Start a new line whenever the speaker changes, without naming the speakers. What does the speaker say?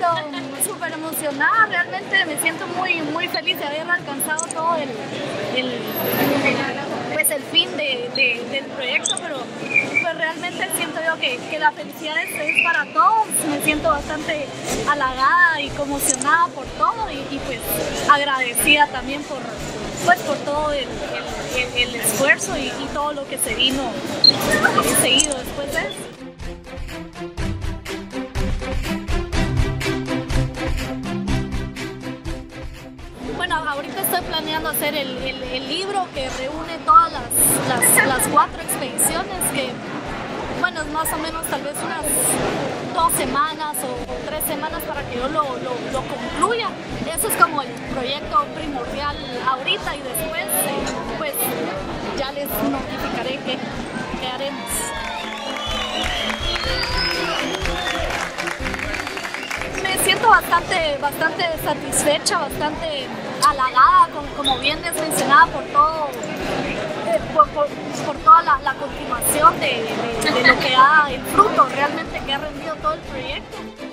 súper emocionada, realmente me siento muy feliz de haber alcanzado todo pues el fin del proyecto, pero pues realmente siento yo que la felicidad es para todos. Me siento bastante halagada y conmocionada por todo y pues agradecida también por todo el esfuerzo y todo lo que se vino seguido después de eso. Bueno, ahorita estoy planeando hacer el libro que reúne todas las 4 expediciones, que bueno, es más o menos tal vez unas 2 semanas o 3 semanas para que yo lo concluya. Eso es como el proyecto primordial ahorita y después pues ya les notificaré qué haremos. Me siento bastante satisfecha, bastante halagada, como bien les mencionaba, por todo, por toda la continuación de lo que da el fruto realmente que ha rendido todo el proyecto.